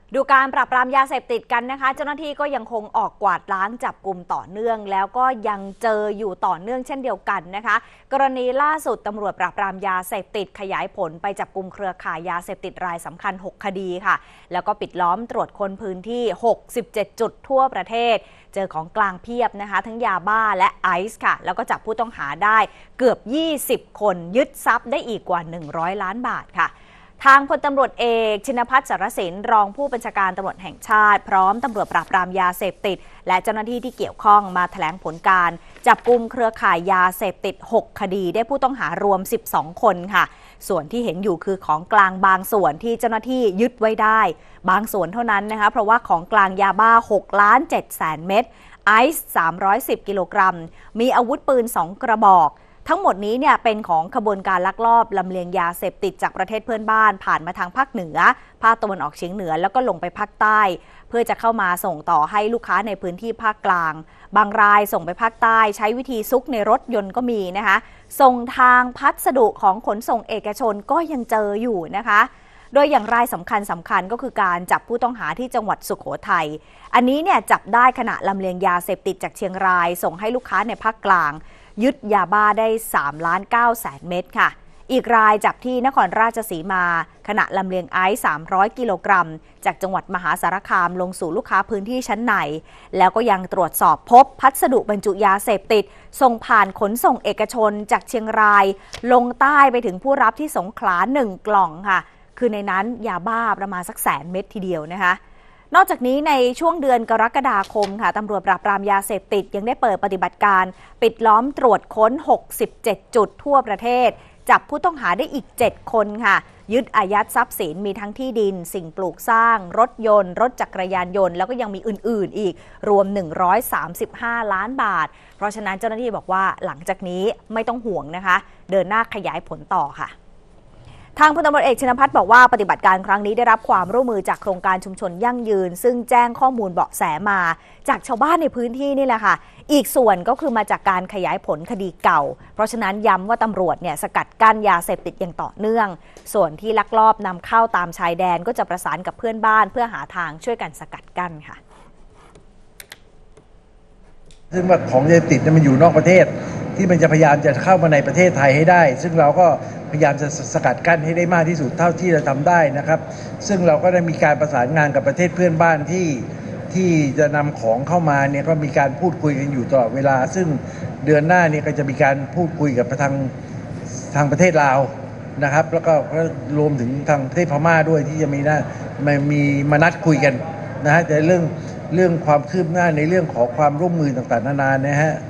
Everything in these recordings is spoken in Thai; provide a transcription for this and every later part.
ดูการปราบปรามยาเสพติดกันนะคะเจ้าหน้าที่ก็ยังคงออกกวาดล้างจับกลุ่มต่อเนื่องแล้วก็ยังเจออยู่ต่อเนื่องเช่นเดียวกันนะคะกรณีล่าสุดตำรวจปราบปรามยาเสพติดขยายผลไปจับกลุ่มเครือข่ายยาเสพติดรายสำคัญ6คดีค่ะแล้วก็ปิดล้อมตรวจค้นพื้นที่67จุดทั่วประเทศเจอของกลางเพียบนะคะทั้งยาบ้าและไอซ์ค่ะแล้วก็จับผู้ต้องหาได้เกือบ20คนยึดทรัพย์ได้อีกกว่า100ล้านบาทค่ะทางพลตำรวจเอกชินภัทร สารสินรองผู้บัญชาการตำรวจแห่งชาติพร้อมตำรวจปราบปรามยาเสพติดและเจ้าหน้าที่ที่เกี่ยวข้องมาแถลงผลการจับกุมเครือข่ายยาเสพติด6คดีได้ผู้ต้องหารวม12คนค่ะส่วนที่เห็นอยู่คือของกลางบางส่วนที่เจ้าหน้าที่ยึดไว้ได้บางส่วนเท่านั้นนะคะเพราะว่าของกลางยาบ้า6,700,000 เม็ดไอซ์310กิโลกรัมมีอาวุธปืน2กระบอกทั้งหมดนี้เนี่ยเป็นของขบวนการลักลอบลำเลียงยาเสพติดจากประเทศเพื่อนบ้านผ่านมาทางภาคเหนือภาคตะวันออกเฉียงเหนือแล้วก็ลงไปภาคใต้เพื่อจะเข้ามาส่งต่อให้ลูกค้าในพื้นที่ภาคกลางบางรายส่งไปภาคใต้ใช้วิธีซุกในรถยนต์ก็มีนะคะส่งทางพัสดุของขนส่งเอกชนก็ยังเจออยู่นะคะโดยอย่างรายสำคัญก็คือการจับผู้ต้องหาที่จังหวัดสุโขทัยอันนี้เนี่ยจับได้ขณะลำเลียงยาเสพติดจากเชียงรายส่งให้ลูกค้าในภาคกลางยึดยาบ้าได้3,900,000 เม็ดค่ะอีกรายจับที่นครราชสีมาขณะลำเลียงไอซ์300กิโลกรัมจากจังหวัดมหาสารคามลงสู่ลูกค้าพื้นที่ชั้นในแล้วก็ยังตรวจสอบพบพัสดุบรรจุยาเสพติดส่งผ่านขนส่งเอกชนจากเชียงรายลงใต้ไปถึงผู้รับที่สงขลา1กล่องค่ะคือในนั้นยาบ้าประมาณสัก100,000 เม็ดทีเดียวนะคะนอกจากนี้ในช่วงเดือนกรกฎาคมค่ะตำรวจปราบปรามยาเสพติดยังได้เปิดปฏิบัติการปิดล้อมตรวจค้น67จุดทั่วประเทศจับผู้ต้องหาได้อีก7คนค่ะยึดอายัดทรัพย์สินมีทั้งที่ดินสิ่งปลูกสร้างรถยนต์รถจักรยานยนต์แล้วก็ยังมีอื่นๆอีกรวม135ล้านบาทเพราะฉะนั้นเจ้าหน้าที่บอกว่าหลังจากนี้ไม่ต้องห่วงนะคะเดินหน้าขยายผลต่อค่ะทางพลตำรวจเอกชินภัทรบอกว่าปฏิบัติการครั้งนี้ได้รับความร่วมมือจากโครงการชุมชนยั่งยืนซึ่งแจ้งข้อมูลเบาะแสมาจากชาวบ้านในพื้นที่นี่แหละค่ะอีกส่วนก็คือมาจากการขยายผลคดีเก่าเพราะฉะนั้นย้ำว่าตำรวจเนี่ยสกัดกั้นยาเสพติดอย่างต่อเนื่องส่วนที่ลักลอบนำเข้าตามชายแดนก็จะประสานกับเพื่อนบ้านเพื่อหาทางช่วยกันสกัดกั้นค่ะซึ่งว่าของยาเสพติดมันอยู่นอกประเทศที่มันจะพยายามจะเข้ามาในประเทศไทยให้ได้ซึ่งเราก็พยายามจะสกัดกั้นให้ได้มากที่สุดเท่าที่จะทำได้นะครับซึ่งเราก็ได้มีการประสานงานกับประเทศเพื่อนบ้านที่จะนำของเข้ามาเนี่ยก็มีการพูดคุยกันอยู่ตลอดเวลาซึ่งเดือนหน้านี้ก็จะมีการพูดคุยกับทางประเทศลาวนะครับแล้วก็รวมถึงทางประเทศพม่าด้วยที่จะมีมานัดคุยกันนะฮะแต่เรื่องความคืบหน้าในเรื่องของความร่วมมือต่างๆนานานะฮะ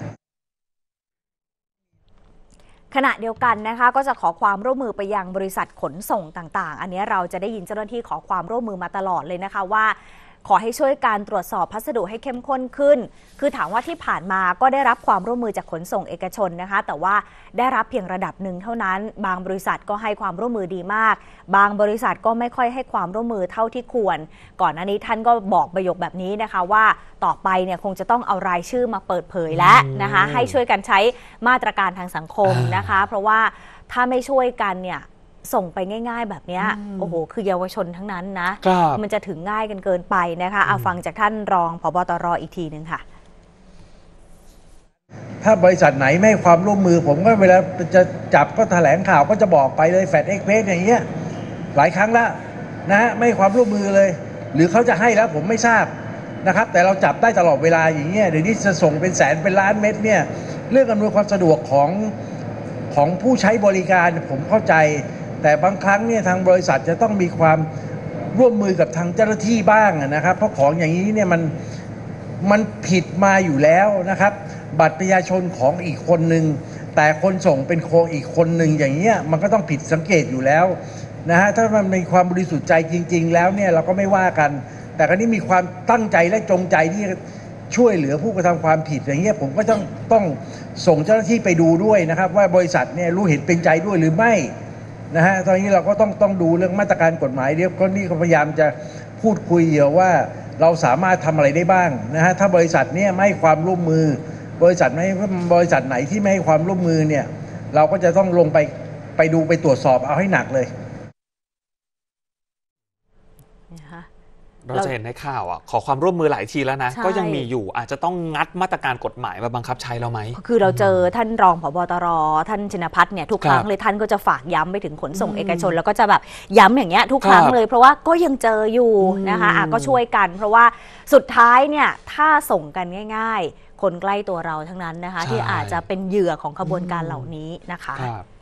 ขณะเดียวกันนะคะก็จะขอความร่วมมือไปยังบริษัทขนส่งต่างๆอันนี้เราจะได้ยินเจ้าหน้าที่ขอความร่วมมือมาตลอดเลยนะคะว่าขอให้ช่วยการตรวจสอบพัสดุให้เข้มข้นขึ้นคือถามว่าที่ผ่านมาก็ได้รับความร่วมมือจากขนส่งเอกชนนะคะแต่ว่าได้รับเพียงระดับหนึ่งเท่านั้นบางบริษัทก็ให้ความร่วมมือดีมากบางบริษัทก็ไม่ค่อยให้ความร่วมมือเท่าที่ควรก่อนหน้านี้ท่านก็บอกประโยคแบบนี้นะคะว่าต่อไปเนี่ยคงจะต้องเอารายชื่อมาเปิดเผยแล้วนะคะให้ช่วยกันใช้มาตรการทางสังคมนะคะเพราะว่าถ้าไม่ช่วยกันเนี่ยส่งไปง่ายๆแบบนี้โอ้โหคือเยาวชนทั้งนั้นนะมันจะถึงง่ายกันเกินไปนะคะเอาฟังจากท่านรองผบตรอีกทีนึงค่ะถ้าบริษัทไหนไม่ให้ความร่วมมือผมก็เวลาจะจับก็แถลงข่าวก็จะบอกไปเลยแฟดเอ็กเพสอย่างเงี้ยหลายครั้งแล้วนะไม่ให้ความร่วมมือเลยหรือเขาจะให้แล้วผมไม่ทราบนะครับแต่เราจับได้ตลอดเวลาอย่างเงี้ยเดี๋ยวนี้จะส่งเป็นแสนเป็นล้านเม็ดเนี่ยเรื่องอำนวยความสะดวกของผู้ใช้บริการผมเข้าใจแต่บางครั้งเนี่ยทางบริษัทจะต้องมีความร่วมมือกับทางเจ้าหน้าที่บ้างนะครับเพราะของอย่างนี้เนี่ยมันผิดมาอยู่แล้วนะครับบัตรประชาชนของอีกคนหนึ่งแต่คนส่งเป็นอีกคนหนึ่งอย่างเงี้ยมันก็ต้องผิดสังเกตอยู่แล้วนะฮะถ้ามันมีความบริสุทธิ์ใจจริงๆแล้วเนี่ยเราก็ไม่ว่ากันแต่คราวนี้มีความตั้งใจและจงใจที่ช่วยเหลือผู้กระทำความผิดอย่างเงี้ยผมก็ต้องส่งเจ้าหน้าที่ไปดูด้วยนะครับว่าบริษัทเนี่ยรู้เห็นเป็นใจด้วยหรือไม่นะฮะตอนนี้เราก็ต้องดูเรื่องมาตรการกฎหมายเดี๋ยวคนนี้เขาพยายามจะพูดคุยเยอะว่าเราสามารถทำอะไรได้บ้างนะฮะถ้าบริษัทเนี่ยไม่ให้ความร่วมมือบริษัทไหนที่ไม่ให้ความร่วมมือเนี่ยเราก็จะต้องลงไปดูไปตรวจสอบเอาให้หนักเลยเราจะเห็นในข่าวขอความร่วมมือหลายทีแล้วนะก็ยังมีอยู่อาจจะต้องงัดมาตรการกฎหมายมาบังคับใช้เราไหมคือเราเจอท่านรองผบ.ตร.ท่านชินภัทรเนี่ยทุกครั้งเลยท่านก็จะฝากย้ำไปถึงขนส่งเอกชนแล้วก็จะแบบย้ำอย่างเงี้ยทุกครั้งเลยเพราะว่าก็ยังเจออยู่นะคะก็ช่วยกันเพราะว่าสุดท้ายเนี่ยถ้าส่งกันง่ายๆคนใกล้ตัวเราทั้งนั้นนะคะที่อาจจะเป็นเหยื่อของขบวนการเหล่านี้นะคะ